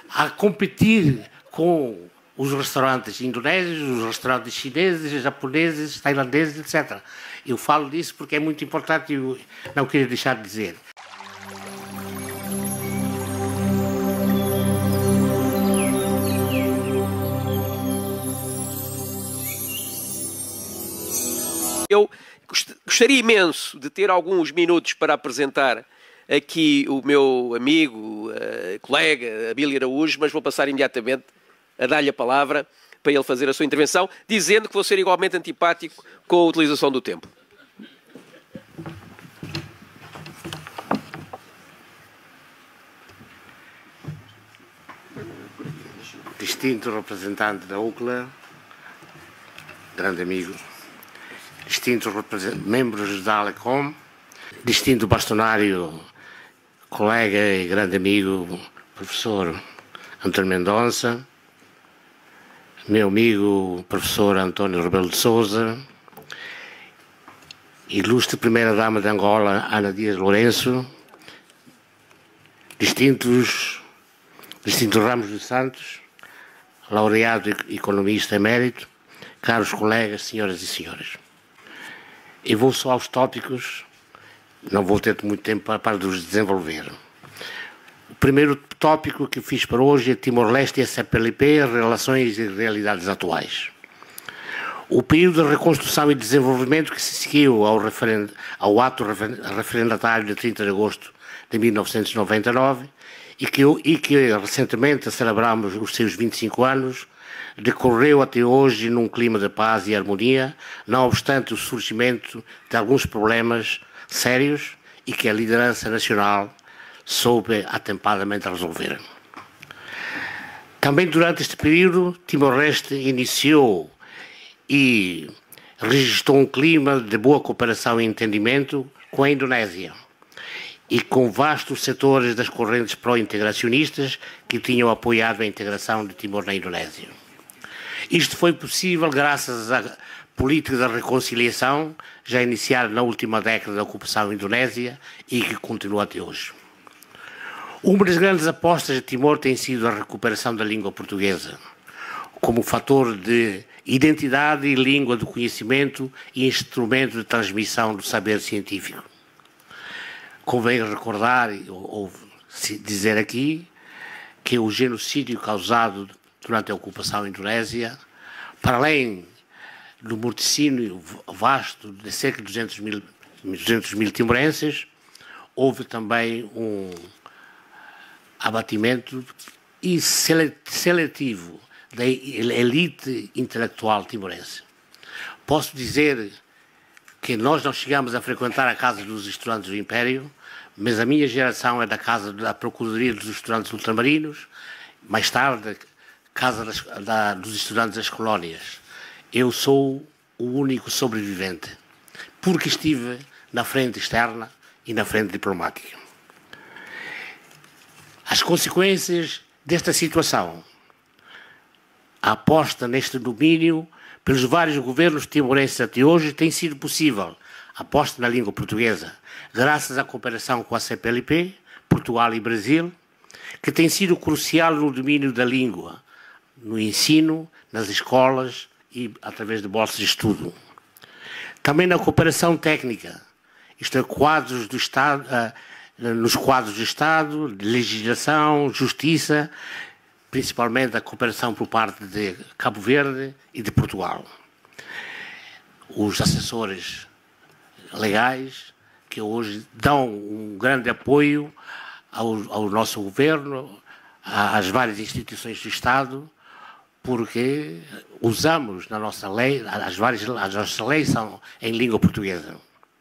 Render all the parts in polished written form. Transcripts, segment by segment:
a competir com os restaurantes indonésios, os restaurantes chineses, japoneses, tailandeses, etc. Eu falo disso porque é muito importante e eu não queria deixar de dizer. Eu gostaria imenso de ter alguns minutos para apresentar aqui o meu amigo, colega, Abílio Araújo, mas vou passar imediatamente a dar-lhe a palavra para ele fazer a sua intervenção, dizendo que vou ser igualmente antipático com a utilização do tempo. Distinto representante da UCLA, grande amigo, distintos membros da ALECOM, distinto bastonário, colega e grande amigo, professor António Mendonça, meu amigo, professor António Rebelo de Sousa, ilustre primeira-dama de Angola, Ana Dias Lourenço, distintos Ramos dos Santos, laureado economista emérito, caros colegas, senhoras e senhores. Eu vou só aos tópicos, não vou ter muito tempo para os desenvolver. O primeiro tópico que fiz para hoje é Timor-Leste e a CPLP, relações e realidades atuais. O período de reconstrução e desenvolvimento que se seguiu ao ato referendatário de 30 de agosto de 1999 e que recentemente celebramos os seus 25 anos, decorreu até hoje num clima de paz e harmonia, não obstante o surgimento de alguns problemas sérios e que a liderança nacional soube atempadamente resolver. Também durante este período, Timor-Leste iniciou e registrou um clima de boa cooperação e entendimento com a Indonésia e com vastos setores das correntes pró-integracionistas que tinham apoiado a integração de Timor na Indonésia. Isto foi possível graças à política de reconciliação já iniciada na última década da ocupação indonésia e que continua até hoje. Uma das grandes apostas de Timor tem sido a recuperação da língua portuguesa, como fator de identidade e língua do conhecimento e instrumento de transmissão do saber científico. Convém recordar ou dizer aqui que o genocídio causado durante a ocupação indonésia, para além do morticínio vasto de cerca de 200 mil timorenses, houve também um abatimento e seletivo da elite intelectual timorense. Posso dizer que nós não chegamos a frequentar a casa dos estudantes do Império, mas a minha geração é da casa da Procuradoria dos Estudantes Ultramarinos, mais tarde casa dos estudantes das colónias. Eu sou o único sobrevivente, porque estive na frente externa e na frente diplomática. As consequências desta situação, a aposta neste domínio pelos vários governos timorenses até hoje tem sido possível. A aposta na língua portuguesa, graças à cooperação com a CPLP, Portugal e Brasil, que tem sido crucial no domínio da língua, no ensino, nas escolas e através de bolsas de estudo. Também na cooperação técnica, isto é, quadros do Estado, nos quadros do Estado, de legislação, justiça, principalmente a cooperação por parte de Cabo Verde e de Portugal. Os assessores legais que hoje dão um grande apoio ao nosso governo, às várias instituições do Estado, porque usamos na nossa lei, as nossas leis são em língua portuguesa.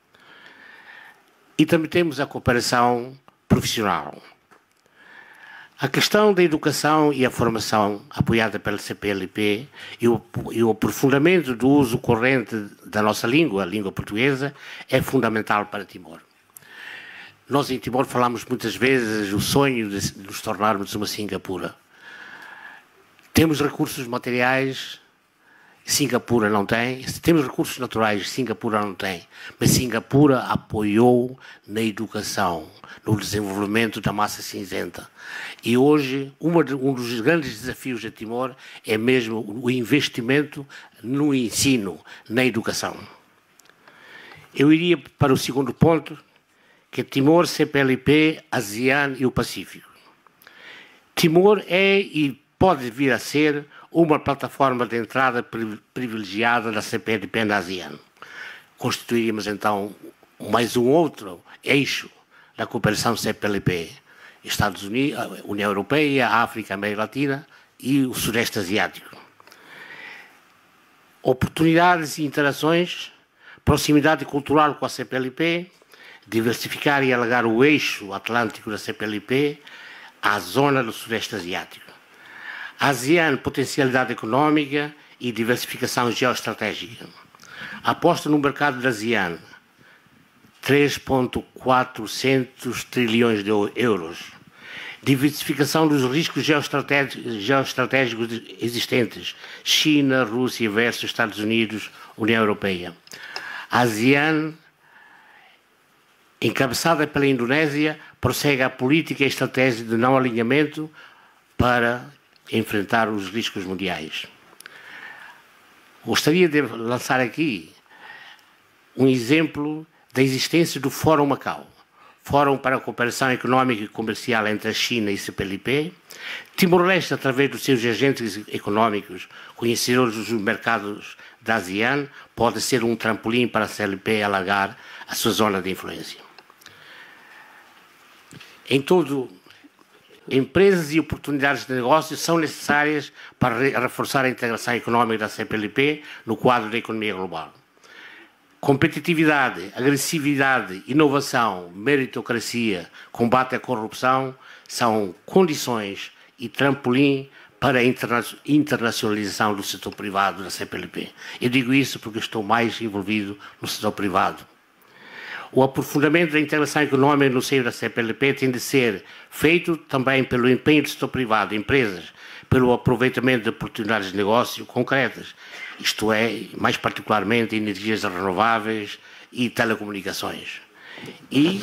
E também temos a cooperação profissional. A questão da educação e a formação apoiada pela CPLP e o aprofundamento do uso corrente da nossa língua, a língua portuguesa, é fundamental para Timor. Nós em Timor falamos muitas vezes o sonho de nos tornarmos uma Singapura. Temos recursos materiais Singapura não tem. Temos recursos naturais, Singapura não tem. Mas Singapura apoiou na educação, no desenvolvimento da massa cinzenta. E hoje, um dos grandes desafios de Timor é mesmo o investimento no ensino, na educação. Eu iria para o segundo ponto, que é Timor, CPLP, ASEAN e o Pacífico. Timor é e pode vir a ser uma plataforma de entrada privilegiada da CPLP na ASEAN. Constituiríamos, então, mais um outro eixo da cooperação CPLP. Estados Unidos, União Europeia, África, América Latina e o Sudeste Asiático. Oportunidades e interações, proximidade cultural com a CPLP, diversificar e alargar o eixo atlântico da CPLP à zona do Sudeste Asiático. ASEAN, potencialidade económica e diversificação geoestratégica. Aposta no mercado da ASEAN, 3,400 trilhões de euros. Diversificação dos riscos geoestratégicos existentes. China, Rússia versus Estados Unidos, União Europeia. A ASEAN, encabeçada pela Indonésia, prossegue a política e estratégia de não alinhamento para enfrentar os riscos mundiais. Gostaria de lançar aqui um exemplo da existência do Fórum Macau, Fórum para a Cooperação Económica e Comercial entre a China e a CPLP. Timor-Leste, através dos seus agentes económicos, conhecedores dos mercados da ASEAN, pode ser um trampolim para a CPLP alargar a sua zona de influência. Em todo, empresas e oportunidades de negócio são necessárias para reforçar a integração económica da CPLP no quadro da economia global. Competitividade, agressividade, inovação, meritocracia, combate à corrupção são condições e trampolim para a internacionalização do setor privado da CPLP. Eu digo isso porque estou mais envolvido no setor privado. O aprofundamento da integração económica no seio da CPLP tem de ser feito também pelo empenho do setor privado, empresas, pelo aproveitamento de oportunidades de negócio concretas, isto é, mais particularmente energias renováveis e telecomunicações. E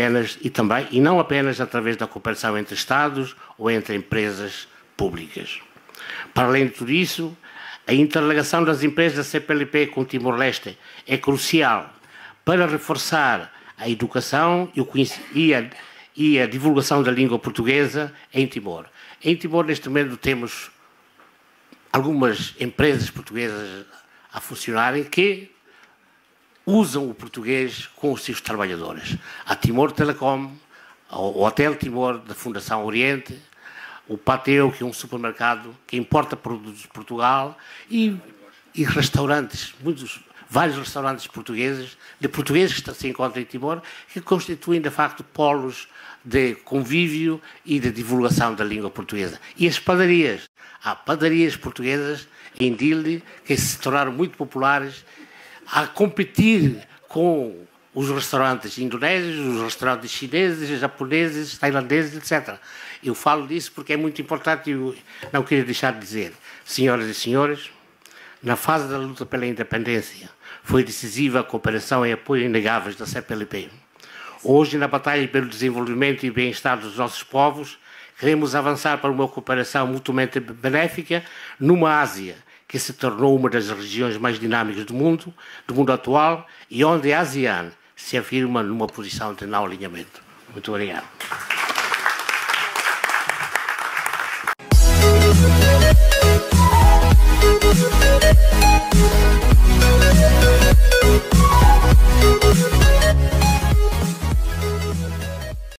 não apenas através da cooperação entre Estados ou entre empresas públicas. Para além de tudo isso, a interligação das empresas da CPLP com Timor-Leste é crucial para reforçar a educação e a divulgação da língua portuguesa em Timor. Em Timor, neste momento, temos algumas empresas portuguesas a funcionarem que usam o português com os seus trabalhadores. A Timor Telecom, o Hotel Timor da Fundação Oriente, o Pateu, que é um supermercado que importa produtos de Portugal, e restaurantes, vários restaurantes portugueses que se encontram em Timor, que constituem, de facto, polos de convívio e de divulgação da língua portuguesa. E as padarias. Há padarias portuguesas em Dili que se tornaram muito populares a competir com os restaurantes indonésios, os restaurantes chineses, japoneses, tailandeses, etc. Eu falo disso porque é muito importante e eu não queria deixar de dizer. Senhoras e senhores, na fase da luta pela independência, foi decisiva a cooperação e apoio inegáveis da CPLP. Hoje, na batalha pelo desenvolvimento e bem-estar dos nossos povos, queremos avançar para uma cooperação mutuamente benéfica numa Ásia que se tornou uma das regiões mais dinâmicas do mundo atual e onde a ASEAN se afirma numa posição de não alinhamento. Muito obrigado.